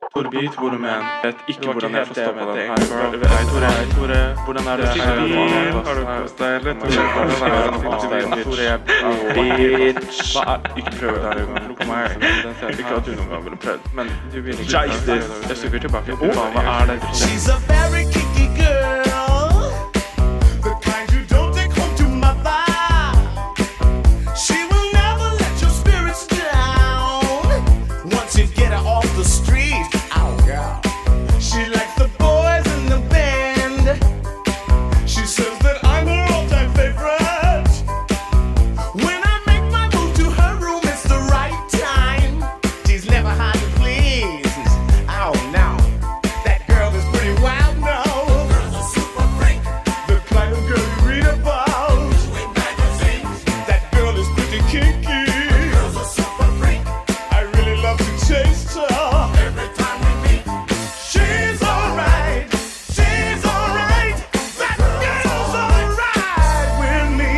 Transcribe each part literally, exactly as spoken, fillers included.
Torbeat, hvor du med vet ikke hvordan jeg får stoppet den her. Hei Tore, hei Tore, hvordan er det? Har du kost deg, eller? Tore, jeg bitch. Ikke prøv det her en gang, kom her. Ikke at du noen gang ville prøvd, men du vil ikke. Jeg stykker tilbake. Hva er det? She's a very kinky girl, the kind you don't take home to mother. She will never let your spirits down once you get her off the street. Oh girl, she likes the boys in the band. She says that I'm her all-time favorite. When I make my move to her room, it's the right time. She's never hard to please. Oh no, that girl is pretty wild now. Girl's a super freak, the kind of girl you read about in magazines. That girl is pretty kinky. Girl's a super freak, I really love to taste her. Every time we meet, she's alright, she's alright. That girl's alright with me.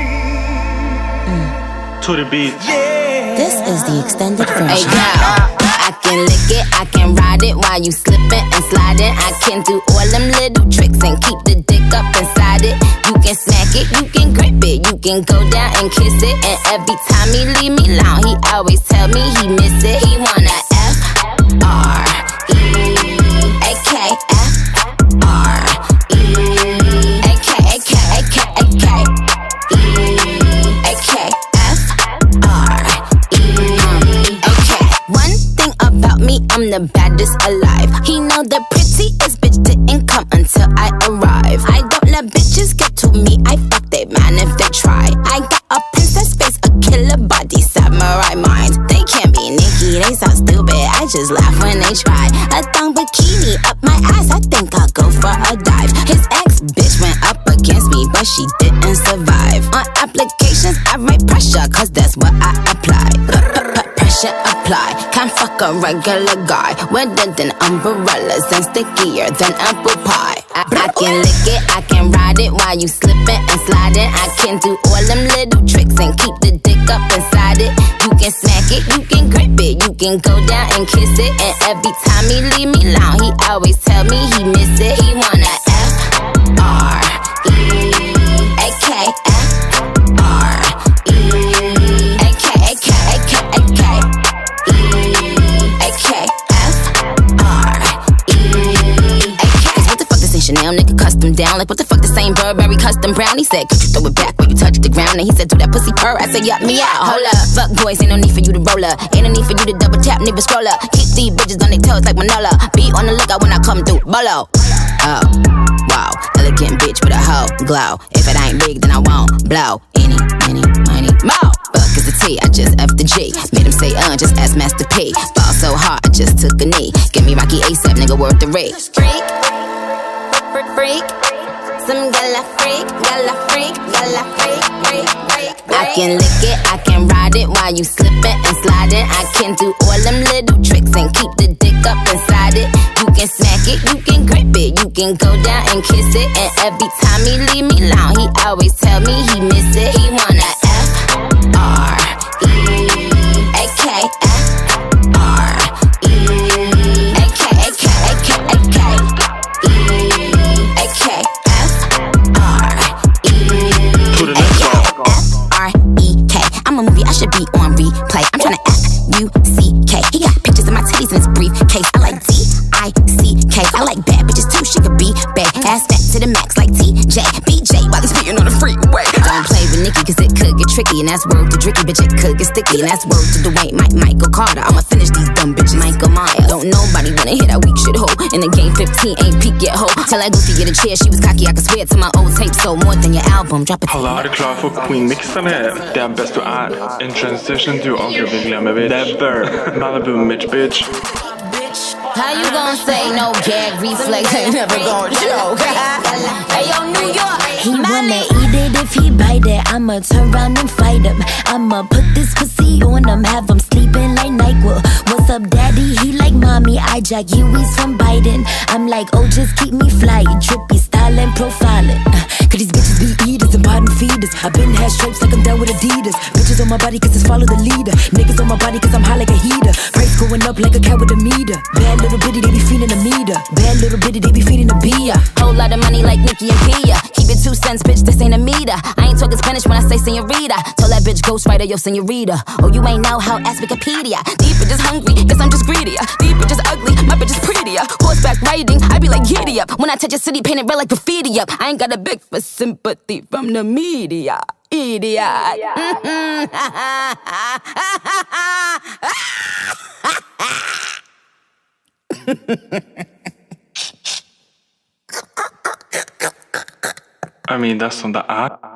Torbeat. This is the extended version. Hey, now, I can lick it, I can ride it while you slipping and sliding. I can do all them little tricks and keep the dick up inside it. You can smack it, you can grip it, you can go down and kiss it. And every time he leave me alone, he always tell me he miss it. He wanna F R E A K F R E A K A K A K A K E A K F R E A K. One thing about me, I'm the baddest alive. He know the prettiest bitch didn't come until I arrive. I don't let bitches get to me, I fuck they man if they try. I got a princess face, a killer body, samurai mind. They can't be Nicki, they so stupid, I just laugh when they try. A thong bikini up my ass, I think I'll go for a dive. His ex bitch went up against me, but she didn't survive. On applications, I write pressure, cause that's what I apply. Pressure apply, can't fuck a regular guy. Wetter than umbrellas and stickier than apple pie. I, I can lick it, I can ride it while you slipping and sliding. I can do all them little tricks and keep the dick up inside it. You can smack it, you can grip it, you can go down and kiss it. And every time he leave me alone, he always tell me he miss it. He wanna F R E A K F R E A K A K A K A K E A K F R E A K. Cause what the fuck this ain't Chanel, nigga custom down. Like what the fuck this ain't Burberry custom brown. He said, could you throw it back when you touch the ground? And he said, do that pussy purr. I said, yup me out, hold up. Fuck boys, ain't no need for you to roll up. Ain't no need for you to double tap, nigga scroll up. Keep these bitches on their toes like Manola. Be on the lookout when I come through, bolo. Oh, wow, elegant bitch with a hoe glow. If it ain't big, then I won't blow. Any, any, money, mo. Fuck is the T, I just F the G. Made him say, uh, just ask Master P. Ball so hard, I just took a knee. Give me Rocky ASAP, nigga, worth the rate. Freak, freak, freak. Some gala freak, gala freak, gala freak, freak, freak. I can lick it, I can ride it while you slipping and sliding. I can do all them little tricks and keep the dick up inside it. You can smack it, you can grip it, you can go down and kiss it. And every time he leave me alone, he always tell me he miss it. He wanna F R E A K F R E A K A K A K A K E A K F R E A K F R E K. I'm a movie, I should be on replay. I'm tryna F U C K. He got pictures of my titties in his briefcase. I like D I C K. I like bad bitches too, she could be bad. Ass fat to the max like T J B J while he's speaking on the freeway. Don't play with Nicki cause it could get tricky. And that's word to Dricky, bitch, it could get sticky. And that's word to Dwayne, Mike, Michael Carter. I'ma finish these dumb bitches, Michael Myers. Don't nobody wanna hear that weak shit hoe. In the game fifteen ain't peak yet hoe. Tell that goofy get a chair, she was cocky, I could swear to my old tape. So more than your album, drop it. Alla, är du klar för Queen-mixen? Det är bäst du är. En transition du aldrig vill glömma, bitch. Never. Malibu, Mitch, bitch. How you gon' say no gag reflex ain't never gon' choke? Hey yo, New York, he wanna eat it if he bite it. I'ma turn around and fight him. I'ma put this pussy on him, have him sleeping like NyQuil. What's up, daddy? He like mommy. I jack you, he's from Biden. I'm like, oh, just keep me fly, drippy style and profiling. Cause these bitches be eaters and bottom feeders. I been had stripes like I'm down with Adidas. Bitches on my body cause it's follow the leader. Niggas on my body cause I'm high like a heater. Price going up like a cat with a meter. Bad little bitty, they be feeding a meter. Bad little bitty, they be feeding a beer. Whole lot of money like Nicki and Pia. Keep it two cents, bitch, this ain't a meter. I ain't talking Spanish when I say senorita. Tell that bitch ghostwriter, yo, senorita. Oh, you ain't know how, ask Wikipedia. These bitches hungry, guess I'm just greedier. These bitches ugly, my bitch is prettier. Horseback riding, I be like giddy up. When I touch a city, paint it red like graffiti up. I ain't got a big for sympathy from the media. Idiot. Mm-hmm. I mean, that's on the app.